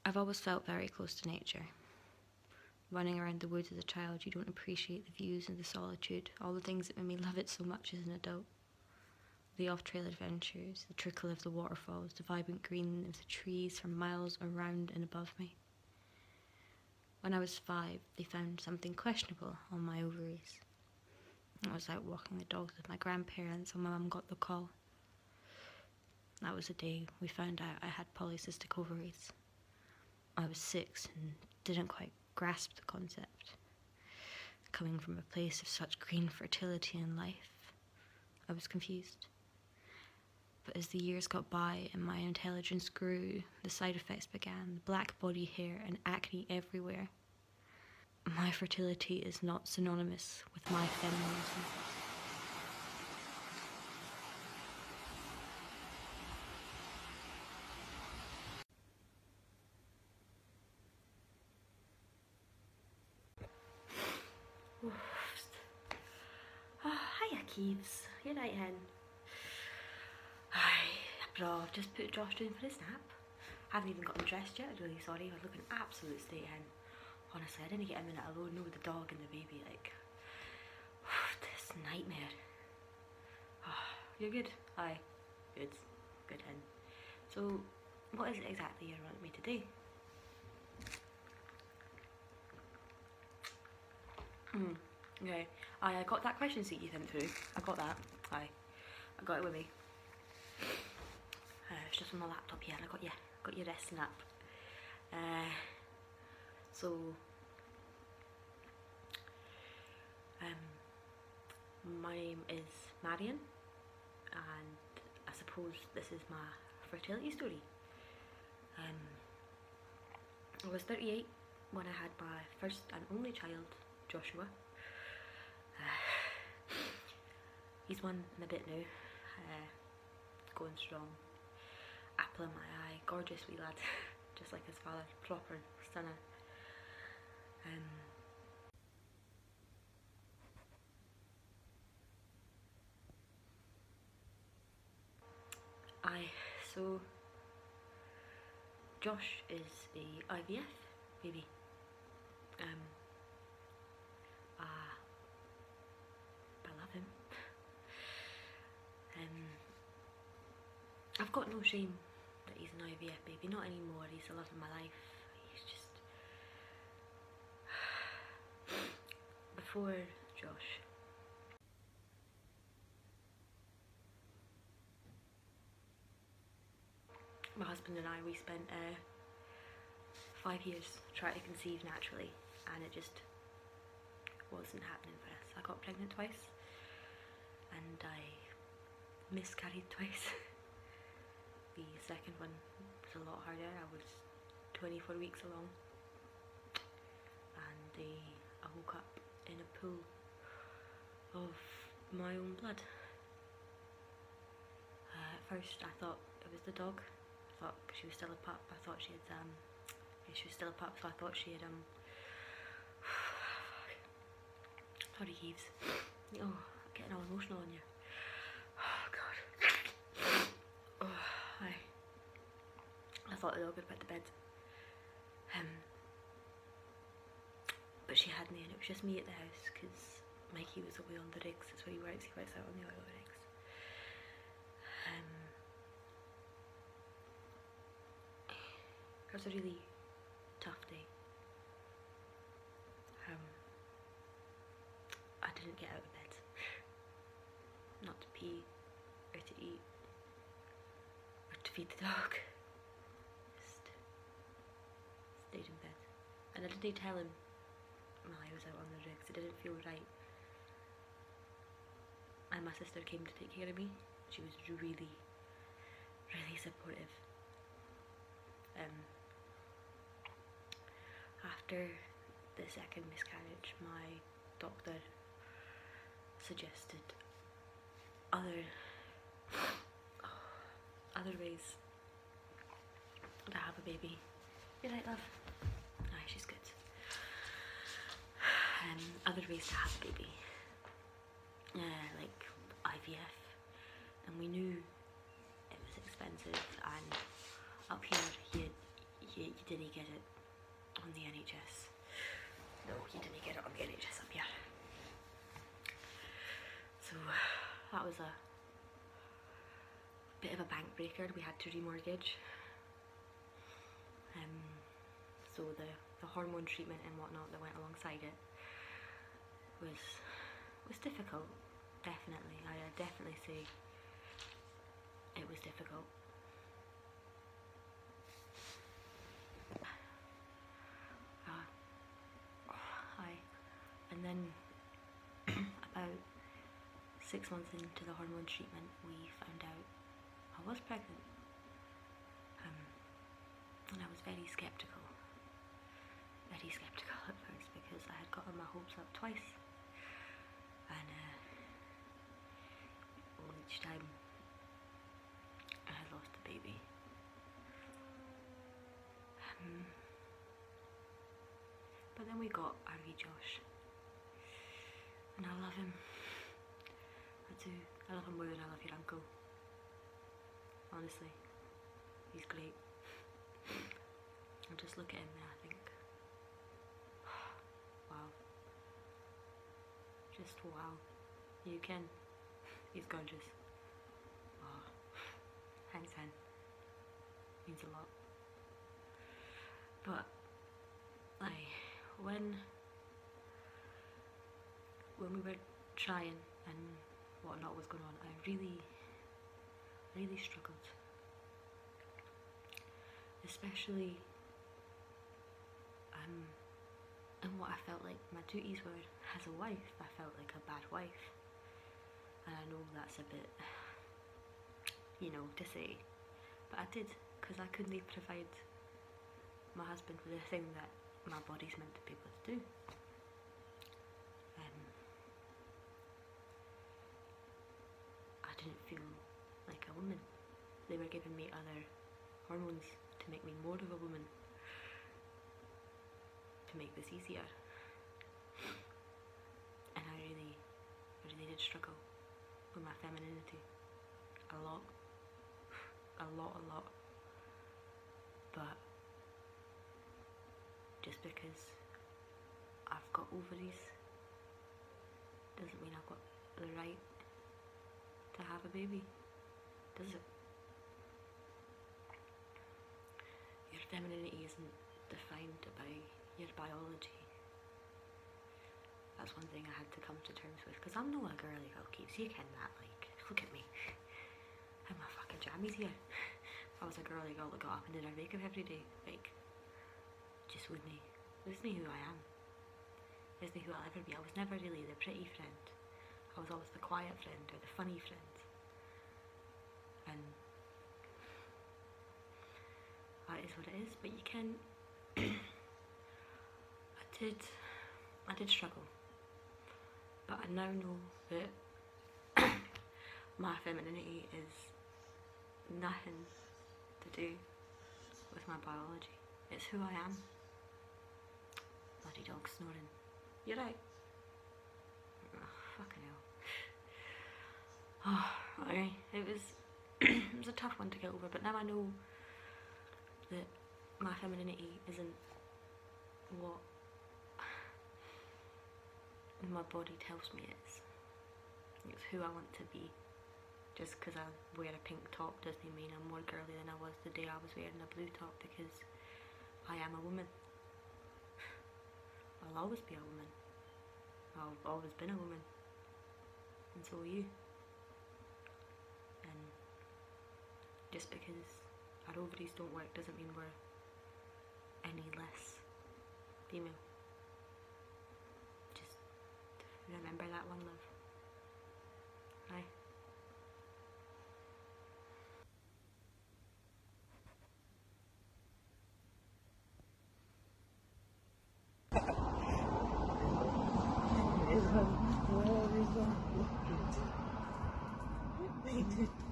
I've always felt very close to nature. Running around the woods as a child, you don't appreciate the views and the solitude, all the things that made me love it so much as an adult. The off-trail adventures, the trickle of the waterfalls, the vibrant green of the trees for miles around and above me. When I was 5, they found something questionable on my ovaries. I was out walking the dogs with my grandparents and my mum got the call. That was the day we found out I had polycystic ovaries. I was 6 and didn't quite grasp the concept. Coming from a place of such green fertility and life, I was confused. But as the years got by and my intelligence grew, the side effects began, black body hair and acne everywhere. My fertility is not synonymous with my femininity. Oh, hiya Keeves, you right hen? Aye, bro, I've just put Josh down for his nap. Haven't even got him dressed yet, I'm really sorry, I look an absolute state hen. Honestly, I didn't get a minute alone, no, with the dog and the baby, like, this nightmare. Oh, you're good? Aye, good, good hen. So, what is it exactly you want me to do? Okay, I got that question sheet you sent through. I got that. I got it with me. It's just on my laptop here, and I got your resting app. So, my name is Marion, and I suppose this is my fertility story. I was 38 when I had my first and only child, Joshua. He's 1 and a bit now, going strong. Apple in my eye, gorgeous wee lad, just like his father, proper stunner. So Josh is a IVF baby. I love him. I've got no shame that he's an IVF baby, not anymore. He's the love of my life. He's just... Before Josh, my husband and I, we spent 5 years trying to conceive naturally, and it just wasn't happening for us. I got pregnant twice, and I miscarried twice. The second one was a lot harder. I was 24 weeks along, and I woke up in a pool of my own blood. At first I thought it was the dog. I thought she was still a pup. I thought she had she was still a pup, so I thought she had sorry Keeves. Oh, I'm getting all emotional on you. Oh god. Oh, I thought the dog had put to bed. But she hadn't, and it was just me at the house because Mikey was away on the rigs. That's where he works out on the oil rigs. It was a really tough day. I didn't get out of bed. Not to pee, or to eat, or to feed the dog. Just stayed in bed. And I didn't tell him while I was out on the rigs. It didn't feel right. And my sister came to take care of me. She was really, really supportive. After the second miscarriage, my doctor suggested other ways to have a baby. You right, love? Aye, she's good. Other ways to have a baby, like IVF, and we knew it was expensive, and up here you you didn't get it on the NHS. No, you didn't get it on the NHS up here. So that was a bit of a bank breaker. We had to remortgage. So the hormone treatment and whatnot that went alongside it was difficult. Definitely, I definitely say it was difficult. And then about 6 months into the hormone treatment, we found out I was pregnant. And I was very sceptical at first, because I had gotten my hopes up twice, and each time I had lost the baby. But then we got our wee Josh, and I love him. I do. I love him more than I love your uncle. Honestly, he's great. I just look at him and I think, wow. Just wow. You can. He's gorgeous. Oh, thanks, hen. Means a lot. But when we were trying and whatnot was going on, I really struggled. Especially and what I felt like my duties were as a wife. I felt like a bad wife, and I know that's a bit, to say, but I did, because I couldn't provide my husband with the thing that my body's meant to be able to do. I didn't feel like a woman. They were giving me other hormones to make me more of a woman, to make this easier. And I really did struggle with my femininity. A lot. But just because I've got ovaries doesn't mean I've got the right to have a baby, does it? Your femininity isn't defined by your biology. That's one thing I had to come to terms with, because I'm not a girly girl, Keeps. You ken that, like, look at me. I'm my fucking jammies here. If I was a girly girl that got up and did her makeup every day, like, just wouldn't. This isn't who I am. This isn't who I'll ever be. I was never really the pretty friend. I was always the quiet friend or the funny friend. And that is what it is. But you can. I did struggle, but I now know that my femininity is nothing to do with my biology. It's who I am. Bloody dog snoring. You're right. Oh, fucking hell. Oh, okay. It was a tough one to get over, but now I know that my femininity isn't what my body tells me it's who I want to be. Just because I wear a pink top doesn't mean I'm more girly than I was the day I was wearing a blue top, because I am a woman. I'll always be a woman. I've always been a woman, and so are you. And just because our ovaries don't work doesn't mean we're any less female. Just remember that one, love. Bye. Where is